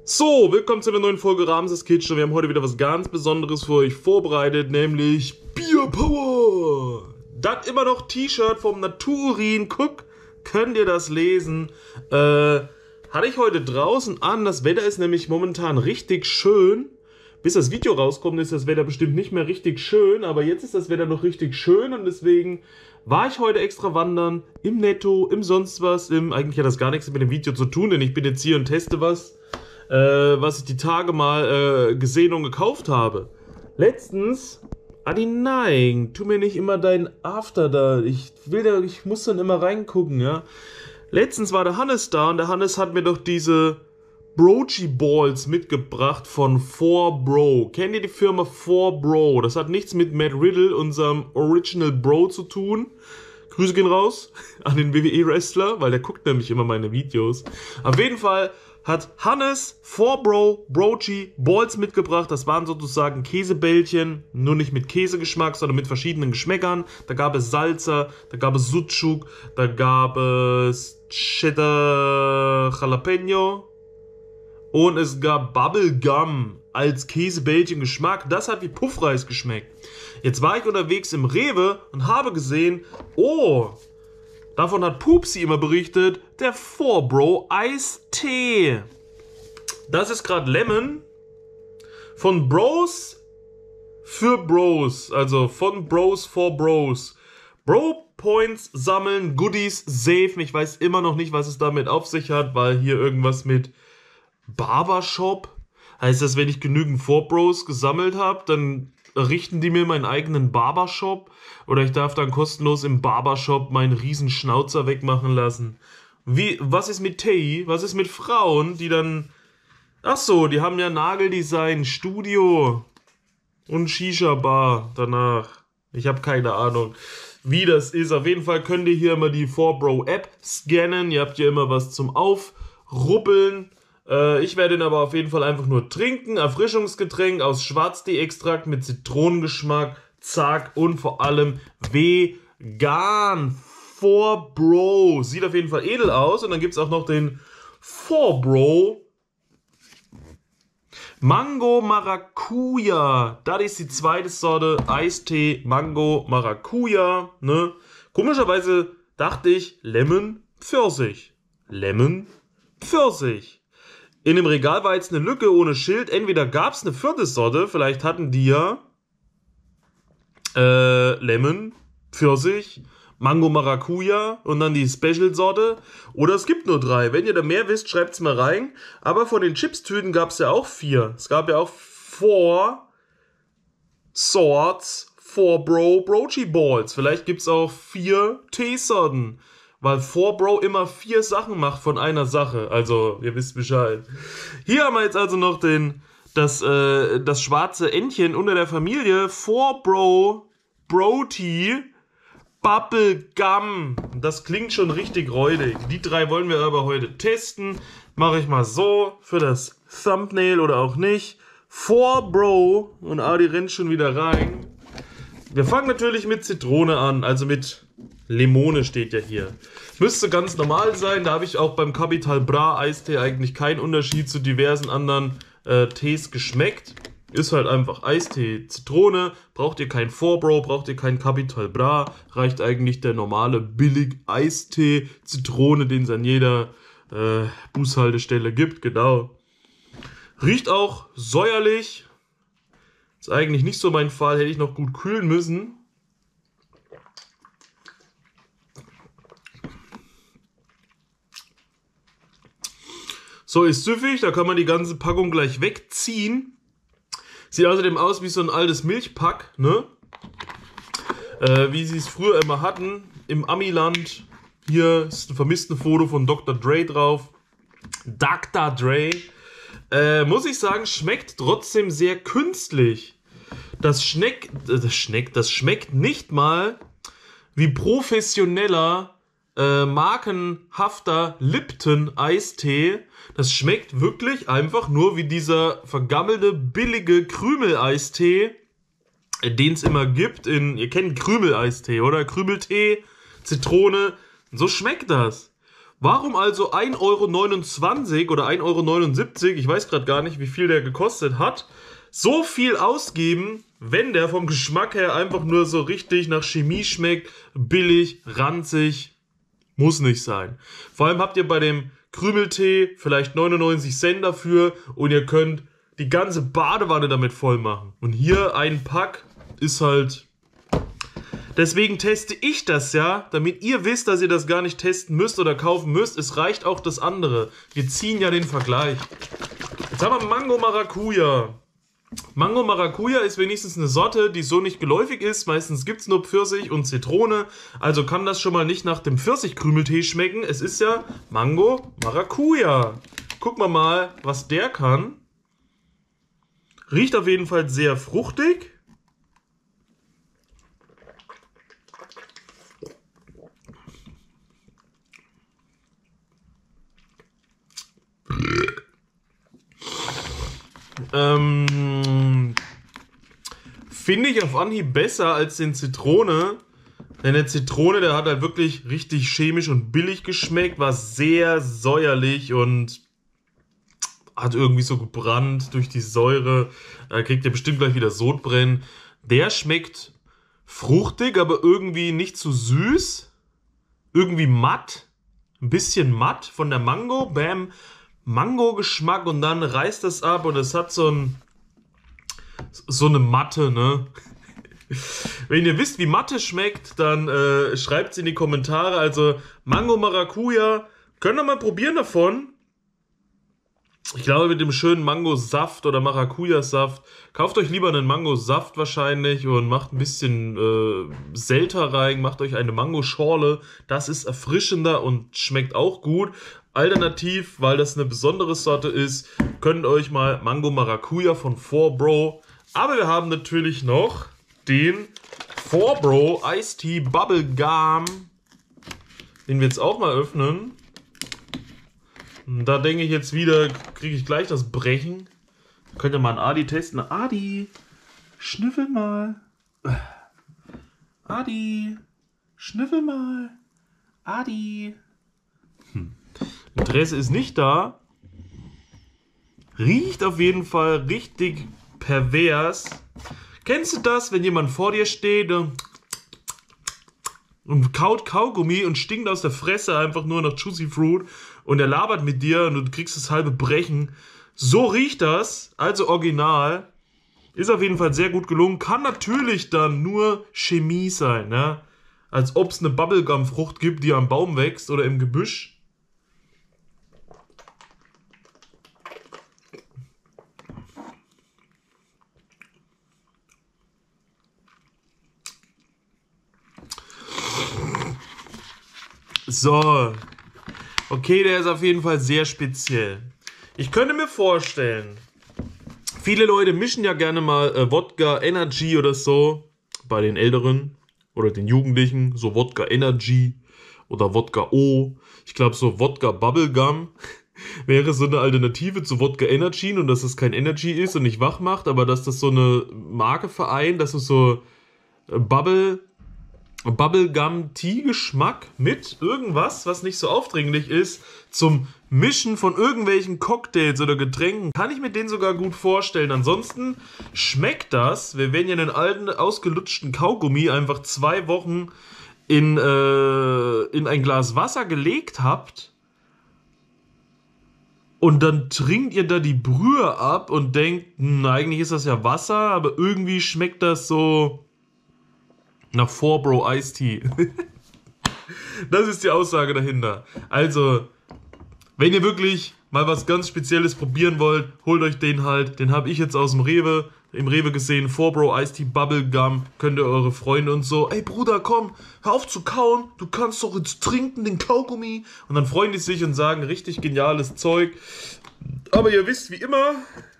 So, willkommen zu einer neuen Folge Ramses Kitchen. Wir haben heute wieder was ganz Besonderes für euch vorbereitet, nämlich Bier Power. Das immer noch T-Shirt vom Naturin. Guck, könnt ihr das lesen? Hatte ich heute draußen an. Das Wetter ist nämlich momentan richtig schön. Bis das Video rauskommt, ist das Wetter bestimmt nicht mehr richtig schön. Aber jetzt ist das Wetter noch richtig schön und deswegen war ich heute extra wandern. Im Netto, im sonst was. Eigentlich hat das gar nichts mit dem Video zu tun, denn ich bin jetzt hier und teste was ich die Tage mal gesehen und gekauft habe. Letztens, Adi, nein, tu mir nicht immer dein After da. Ich muss dann immer reingucken, ja. Letztens war der Hannes da und der Hannes hat mir doch diese Brochi Balls mitgebracht von 4Bro. Kennt ihr die Firma 4Bro? Das hat nichts mit Matt Riddle, unserem Original Bro, zu tun. Grüße gehen raus an den WWE-Wrestler, weil der guckt nämlich immer meine Videos. Auf jeden Fall hat Hannes 4Bro Brochi Balls mitgebracht. Das waren sozusagen Käsebällchen, nur nicht mit Käsegeschmack, sondern mit verschiedenen Geschmäckern. Da gab es Salsa, da gab es Sucuk, da gab es Cheddar Jalapeno und es gab Bubblegum als Käsebällchen-Geschmack. Das hat wie Puffreis geschmeckt. Jetzt war ich unterwegs im Rewe und habe gesehen, oh, davon hat Pupsi immer berichtet, der 4Bro Eistee. Das ist gerade Lemon von Bros für Bros, also von Bros for Bros. Bro Points sammeln, Goodies safe. Ich weiß immer noch nicht, was es damit auf sich hat, weil hier irgendwas mit Barbershop. Heißt das, wenn ich genügend 4Bros gesammelt habe, dann richten die mir meinen eigenen Barbershop? Oder ich darf dann kostenlos im Barbershop meinen riesen Schnauzer wegmachen lassen? Was ist mit Tee? Was ist mit Frauen, die dann... Ach so, die haben ja Nageldesign, Studio und Shisha-Bar danach. Ich habe keine Ahnung, wie das ist. Auf jeden Fall könnt ihr hier immer die 4Bro-App scannen. Ihr habt hier immer was zum Aufruppeln. Ich werde ihn aber auf jeden Fall einfach nur trinken. Erfrischungsgetränk aus Schwarztee-Extrakt mit Zitronengeschmack, zack, und vor allem vegan. 4Bro. Sieht auf jeden Fall edel aus. Und dann gibt es auch noch den 4Bro Mango Maracuja. Das ist die zweite Sorte Eistee Mango Maracuja. Ne? Komischerweise dachte ich Lemon Pfirsich. Lemon Pfirsich. In dem Regal war jetzt eine Lücke ohne Schild. Entweder gab es eine vierte Sorte, vielleicht hatten die ja Lemon, Pfirsich, Mango Maracuja und dann die Special-Sorte. Oder es gibt nur 3. Wenn ihr da mehr wisst, schreibt es mal rein. Aber von den Chips-Tüten gab es ja auch 4. Es gab ja auch 4 Sorts 4Bro Brochi Balls. Vielleicht gibt es auch 4 Teesorten. Weil 4Bro immer 4 Sachen macht von einer Sache. Also, ihr wisst Bescheid. Hier haben wir jetzt also noch das schwarze Entchen unter der Familie. 4Bro Broti Bubblegum. Das klingt schon richtig räudig. Die 3 wollen wir aber heute testen. Mache ich mal so für das Thumbnail oder auch nicht. 4Bro. Und Adi rennt schon wieder rein. Wir fangen natürlich mit Zitrone an. Also mit Limone steht ja hier. Müsste ganz normal sein. Da habe ich auch beim Capital Bra Eistee eigentlich keinen Unterschied zu diversen anderen Tees geschmeckt. Ist halt einfach Eistee, Zitrone. Braucht ihr kein 4Bro, braucht ihr kein Capital Bra. Reicht eigentlich der normale billig Eistee, Zitrone, den es an jeder Bushaltestelle gibt. Genau. Riecht auch säuerlich. Ist eigentlich nicht so mein Fall. Hätte ich noch gut kühlen müssen. So, ist süffig, da kann man die ganze Packung gleich wegziehen. Sieht außerdem aus wie so ein altes Milchpack, ne? Wie sie es früher immer hatten, im Amiland. Hier ist ein vermissten Foto von Dr. Dre drauf. Dr. Dre. Muss ich sagen, schmeckt trotzdem sehr künstlich. Das schmeckt nicht mal wie professioneller markenhafter Lipton-Eistee. Das schmeckt wirklich einfach nur wie dieser vergammelte, billige Krümel-Eistee, den es immer gibt. Ihr kennt Krümel-Eistee, oder? Krümeltee, Zitrone. So schmeckt das. Warum also 1,29 € oder 1,79 €, ich weiß gerade gar nicht, wie viel der gekostet hat, so viel ausgeben, wenn der vom Geschmack her einfach nur so richtig nach Chemie schmeckt, billig, ranzig, muss nicht sein. Vor allem habt ihr bei dem Krümeltee vielleicht 99 Cent dafür und ihr könnt die ganze Badewanne damit voll machen. Und hier ein Pack ist halt... Deswegen teste ich das ja, damit ihr wisst, dass ihr das gar nicht testen müsst oder kaufen müsst. Es reicht auch das andere. Wir ziehen ja den Vergleich. Jetzt haben wir Mango Maracuja. Mango Maracuja ist wenigstens eine Sorte, die so nicht geläufig ist. Meistens gibt es nur Pfirsich und Zitrone. Also kann das schon mal nicht nach dem Pfirsichkrümeltee schmecken. Es ist ja Mango Maracuja. Gucken wir mal, was der kann. Riecht auf jeden Fall sehr fruchtig. Finde ich auf Anhieb besser als den Zitrone. Denn der Zitrone, der hat halt wirklich richtig chemisch und billig geschmeckt. War sehr säuerlich und hat irgendwie so gebrannt durch die Säure. Da kriegt ihr bestimmt gleich wieder Sodbrennen. Der schmeckt fruchtig, aber irgendwie nicht zu süß. Irgendwie matt. Ein bisschen matt von der Mango. Bam. Mango-Geschmack und dann reißt das ab und es hat so eine Matte, ne? Wenn ihr wisst, wie Matte schmeckt, dann schreibt es in die Kommentare. Also Mango Maracuja, könnt ihr mal probieren davon. Ich glaube mit dem schönen Mangosaft oder Maracuja-Saft. Kauft euch lieber einen Mangosaft wahrscheinlich und macht ein bisschen Selter rein. Macht euch eine Mangoschorle. Das ist erfrischender und schmeckt auch gut. Alternativ, weil das eine besondere Sorte ist, könnt ihr euch mal Mango Maracuja von 4Bro. Aber wir haben natürlich noch den 4Bro Iced Tea Bubble Gum. Den wir jetzt auch mal öffnen. Und da denke ich jetzt wieder, kriege ich gleich das Brechen. Könnt ihr mal einen Adi testen. Adi, schnüffel mal. Adi, schnüffel mal. Adi. Interesse ist nicht da. Riecht auf jeden Fall richtig pervers. Kennst du das, wenn jemand vor dir steht und kaut Kaugummi und stinkt aus der Fresse einfach nur nach Juicy Fruit und er labert mit dir und du kriegst das halbe Brechen? So riecht das, also original. Ist auf jeden Fall sehr gut gelungen. Kann natürlich dann nur Chemie sein, ne? Als ob es eine Bubblegum-Frucht gibt, die am Baum wächst oder im Gebüsch. So, okay, der ist auf jeden Fall sehr speziell. Ich könnte mir vorstellen, viele Leute mischen ja gerne mal Wodka Energy oder so, bei den Älteren oder den Jugendlichen, so Wodka Energy oder Wodka O. Ich glaube, so Wodka Bubblegum wäre so eine Alternative zu Wodka Energy, und dass es kein Energy ist und nicht wach macht, aber dass das so eine Marke vereint, dass es so Bubblegum-Tea-Geschmack mit irgendwas, was nicht so aufdringlich ist, zum Mischen von irgendwelchen Cocktails oder Getränken, kann ich mir den sogar gut vorstellen. Ansonsten schmeckt das, wenn ihr einen alten, ausgelutschten Kaugummi einfach 2 Wochen in ein Glas Wasser gelegt habt und dann trinkt ihr da die Brühe ab und denkt, eigentlich ist das ja Wasser, aber irgendwie schmeckt das so nach 4Bro Iced Tea. Das ist die Aussage dahinter. Also, wenn ihr wirklich mal was ganz Spezielles probieren wollt, holt euch den halt. Den habe ich jetzt aus dem Rewe, im Rewe gesehen. 4Bro Iced Tea Bubble Gum. Könnt ihr eure Freunde und so, ey Bruder, komm, hör auf zu kauen. Du kannst doch jetzt trinken, den Kaugummi. Und dann freuen die sich und sagen, richtig geniales Zeug. Aber ihr wisst, wie immer...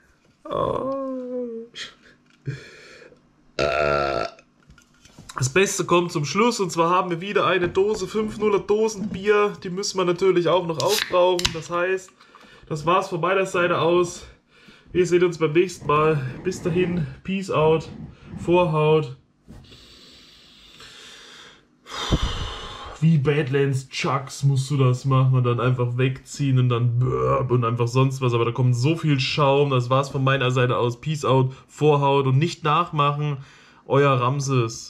Das Beste kommt zum Schluss, und zwar haben wir wieder eine Dose 500 Dosen Bier. Die müssen wir natürlich auch noch aufbrauchen. Das heißt, das war's von meiner Seite aus. Wir sehen uns beim nächsten Mal. Bis dahin, Peace out, Vorhaut. wie Badlands Chucks musst du das machen und dann einfach wegziehen und dann und einfach sonst was. Aber da kommt so viel Schaum. Das war's von meiner Seite aus. Peace out, Vorhaut und nicht nachmachen. Euer Ramses.